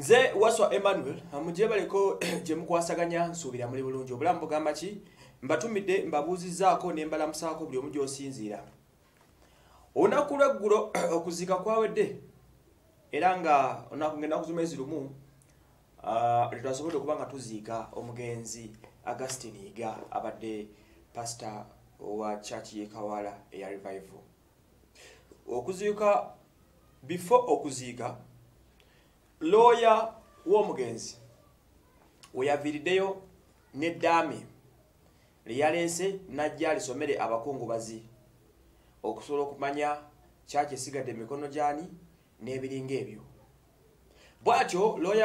Nze waswa Emmanuel amujebaleko je mukwasaganya nsubira muri bulungi obulamu bugamba ki mbatumidde mbabuuzizaako ne mbalamusaako buli omu gy'osinziira. Olunaku lw'eggulo okuzika kwawedde era nga olunaku ngenda kuzumezi lumu twasobodde okuba nga tuziika omugenzi Augustine Yiga abadde pastor wa church y'Ekawala eya Revival. Okuziika before okuziika lawyer w'omugenzi we yaviriddeyo n'eddaame lyaleese najja alisomere abakungubazi okusobola okumanya church esigadde emikono gyani n'ebiringa ebyo. Bw'atyo lawyer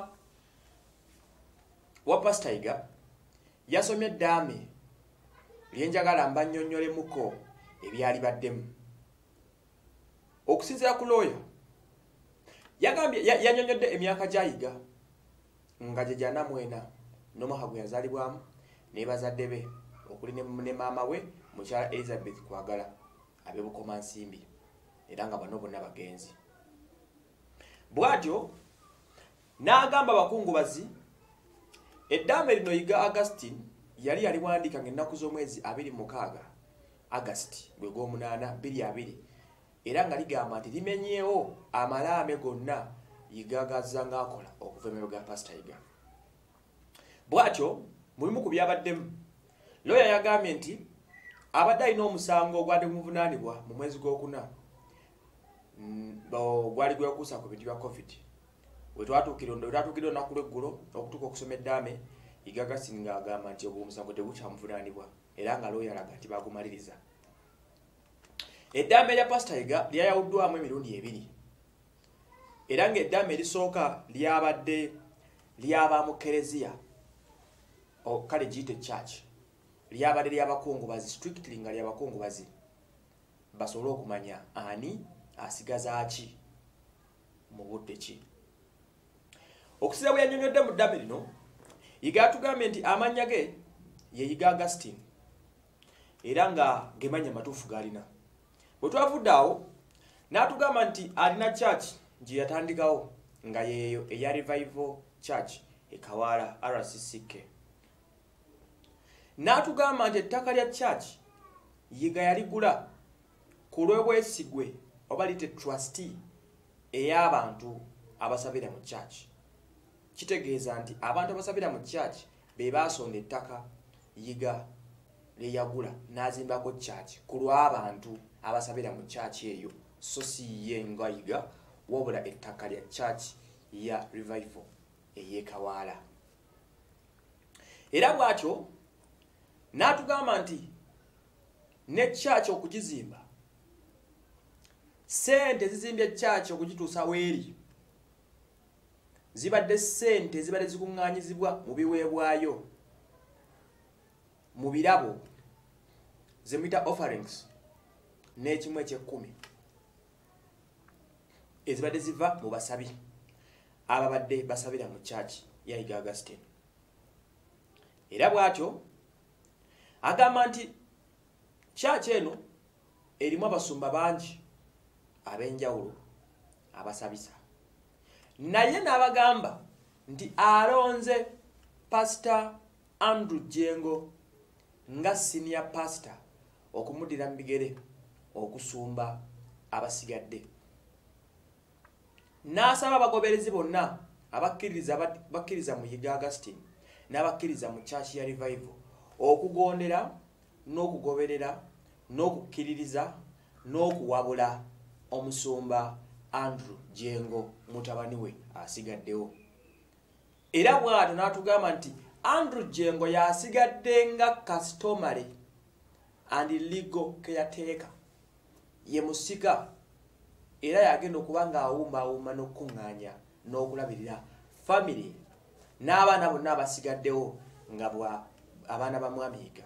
wa pastor Yiga yasomye eddaame lyenjagala mbannyonnyolemuko ebyali baddemu. Okusinziira ku lawyer yagambye yannyonnyodde emyaka gya Yiga nga gye 44 n'omwaka gwe yazaalibwamu ne bazadde be okuli ne maama we mukyala Elizabeth Kwagala ab'Ebukomansimbi era nga bano bonna bagenzi. Bw'atyo n'agamba abakungubazi eddaame lino Yiga Augustine yali yaliwandiika ng'ennaku z'omwezi 26 August gwe gw'omunaana 2020 era nga ligamba nti limenyeewo amalaame gonna Yiga gazza ng'akola okuva emabega ga pastor Yiga. Bw'atyo mulimu ku byabaddemu lawyer yagambye nti abadde alina omusango ogwadde muvunaanibwa mu mwezi gw'okuna gwali gwekuusa ku bintu bya COVID wetwatuukira olunaku lw'eggulo okutuuka okusoma eddaame Yiga Augustine ng'agamba nti ogwo omusango tegukyamuvunaanibwa era nga lawyer alaga nti bagumaliriza. Eddaame lya pastor Yiga lyayawuddwamu emirundi ebiri era ng'eddaame erisooka lyabadde ly'ab'amu Kereziya kale giyite church lyabadde ly'abakungubazi strictly nga ly'abakungubazi basobole okumanya ani asigaza ki mu budde ki. Okusinziira bwe yannyonnyodde mu ddaame lino Yiga atugambye nti amannya ge ye Yiga Augustine era nga gemanya matuufu g'alina. Bwe twavudde awo n'atugamba nti alina church gye yatandikawo nga yeeyo eya Revival Church Ekawala RCCK. N'atugamba nti ettaka lya church Yiga yaligula ku lw'obwesigwe oba lite trustee ey'abantu abasabira mu church. Kitegeeza nti abantu abasabira mu church be baasonda ettaka Yiga lyeyagula n'azimbako church ku lw'abantu abasabira mu church eyo so si ye nga Yiga wabula ettaka lya church ya Revival ey'Ekawala. Era bw'atyo n'atugamba nti ne church okugizimba sente zizimbye church okugituusa weeri zibadde sente zibadde zikuŋŋaanyizibwa mu biweebwayo mu birabo ze muyita offerings n'ekimu eky'ekkumi ezibadde ziva mu basabi ababadde basabira mu church ya Yiga Augustine. Era bw'atyo agamba nti church eno erimu abasumba bangi ab'enjawulo abasabisa, naye n'abagamba nti alonze pastor Andrew Jengo nga senior pastor okumuddira mu bigere okusumba abasigadde. N'asaba abagoberezi bonna abakkiriza mu Yiga Augustine n'abakkiriza mu church ya Revival okugondera n'okugoberera n'okukkiririza n'okuwabula omusumba Andrew Jengo mutabani we asigaddewo. Era bw'atyo n'atugamba nti Andrew Jengo yasigadde nga customary and legal caretaker ye musika era yagenda okuba ng'awumbaawumba n'okuŋŋaanya n'okulabirira family n'abaana bonna abasigaddewo nga abaana ba mwami Yiga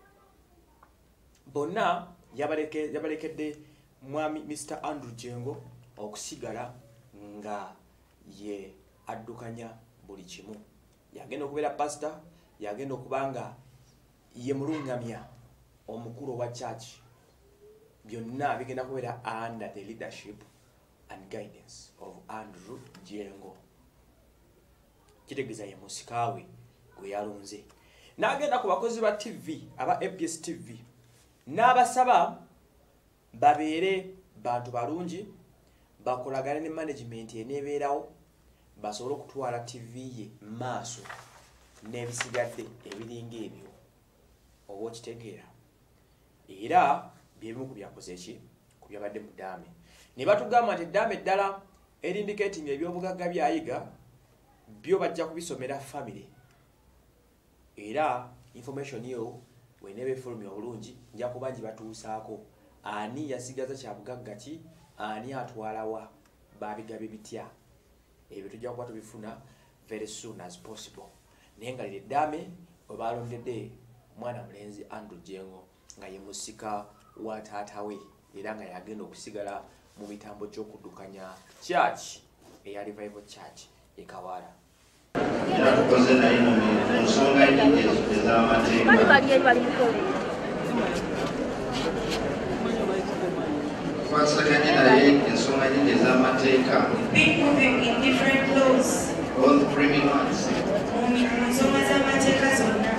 bonna yabalekedde mwami Mr. Andrew Jengo okusigala nga ye addukanya buli kimu. Yagenda okubeera pastor, yagenda okuba nga ye mulungamya omukulu wa church, byonna bigenda kubeera under the leadership and guidance of Andrew Jengo. kitegeeza ye musikawe gwe yalonze. N'agenda ku bakozi ba TV aba APS TV n'abasaba babeere bantu balungi, bakolagane ne management eneebeerawo, basobole okutwala TV ye maaso n'ebisigadde ebiringa ebyo. Oba okitegeera. Era byebimu ku byakoze ki ku byabadde mu ddaame. Ne batugamba nti eddaame eddala erindiketinga ebyobugagga bya Yiga byo bajja kubisomera family. Era information yo whenever efulumya obulungi nja kuba gibatuusaako. Ani yasigaza kya bugagga ki, ani atwalawa, babigabe bitya. Ebyo tujja kuba tubifuna very soon as possible. Naye nga liri eddaame we balondedde mwana mulenzi Andrew Jengo nga ye musika wa taata we, era nga yagenda okusigala mu mitambo gy'okuddukanya church eya Revival Church e Kawala. Yakoze naye mu nsonga ez'amateeka. Twasaganye naye ensonga nyingi ez'amateeka. Been moving in different laws. All the criminals. Nsonga z'amateeka zonna.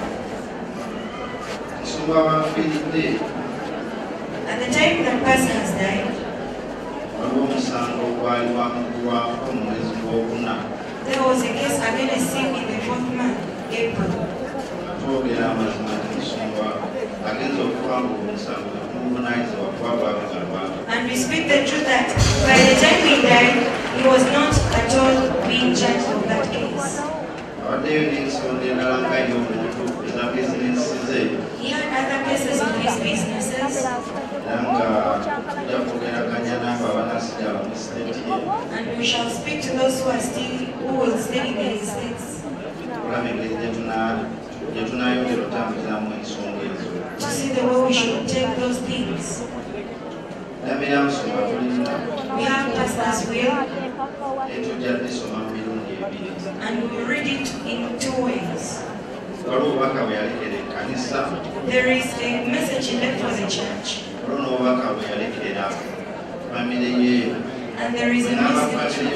Nsonga wafiiridde. At the time the person has died, waliwo omusango gwali wamugulwako mu mwezi gw'okuna. there was a case against him in the 4th month, April. Twogera amazima nti nsonga agenza okufanga omusango omuvunaanyizibwa kuba bwabagaba. And we speak the truth that by the time he died, he was not at all being judged of that case. Awaddeyo n'ensonga endala nga y'omuntu eza bizinensi ze. He had other cases of his businesses. Era nga tujja kwogeraganya n'abo abanaasigala mu siteeti ye. And we shall speak to those who will stay in their estates. Tulaba engeri gye tunaayongera otambuzaamu ensonga ezo. To see the way we should take those things. Eddaame lya musoma tulina. We have pastor's will. Naye tujja lisoma mu mirundi ebiri. And we read it in 2 ways. Waliwo obubaka bwe yalekera ekkanisa. There is a message left for the church. Waliwo n'obubaka bwe yalekera famire ye. And there is a message.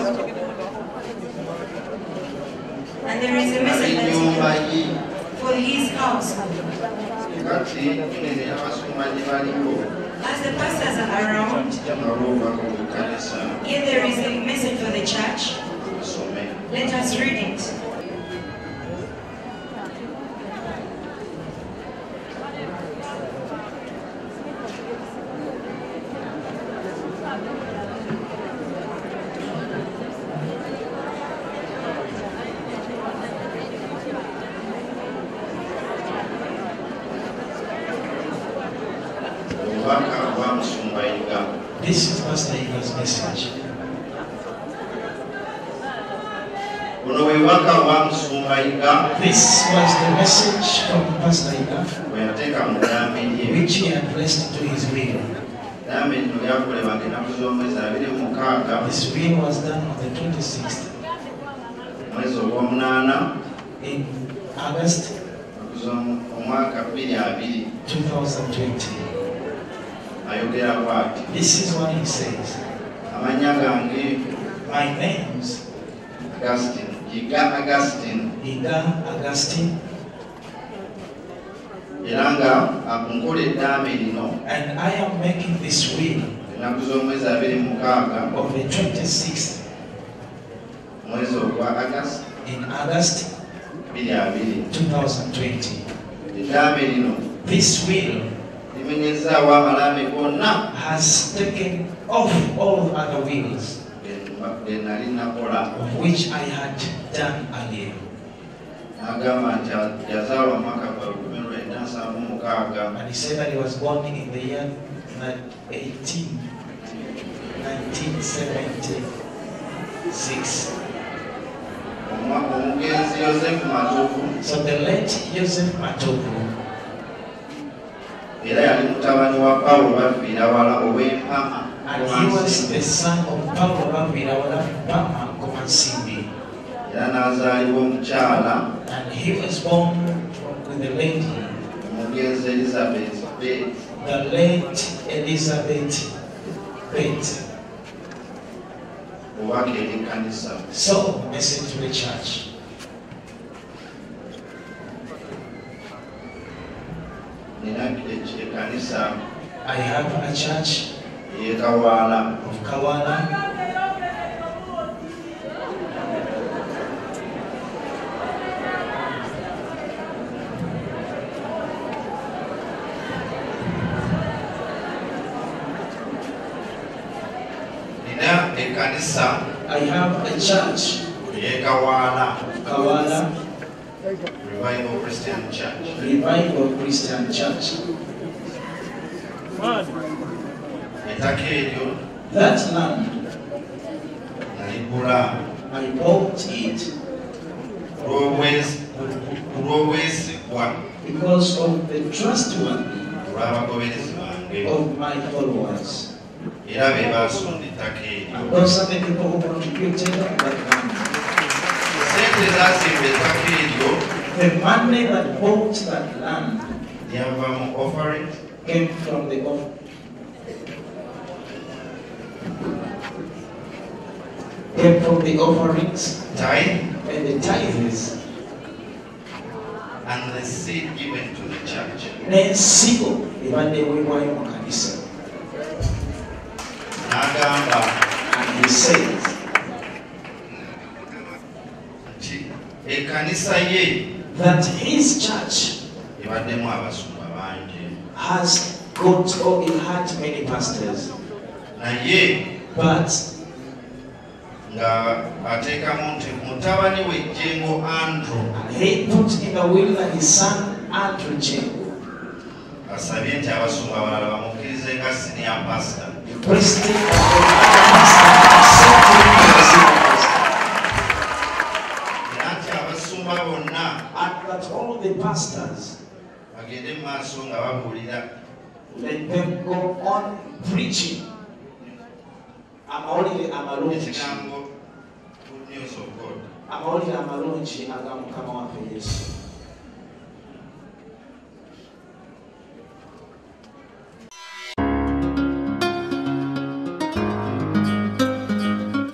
And there is a message that's for his household. Kati nene abasumba gye baliwo. As the pastors are around, Waliwo obubaka mu kkanisa. here there is a message for the church. Tusome. Let us read it. This is Pastor Yiga's message. This was the message from Pastor Yiga, which he had placed to his will. This will was done on the 26th in August 2020. This is what he says. My name's Yiga Augustine. And I am making this will of the 26th in August 2020. This will has taken off all other wills of which I had done earlier. And he said that he was born in the year 1976. So the late Joseph Matoku, and he was the son of Paulo Bavirawala Bama Komansimbi. And he was born with the lady, the late Elizabeth Bate. So, message to the church. I have a church of Kawala. of Kawala. I have a church of Kawala. Revival Christian Church. Revival Christian Church. That land, I bought it because of the trustworthy of my followers. And those are the people who contributed to that land. The money that bought that land came from the offerings and the tithes and the seed given to the church. And he says that his church has got or it had many pastors, but he put in the will that his son Andrew Jengo requested and that all the pastors let them go on preaching good news of God.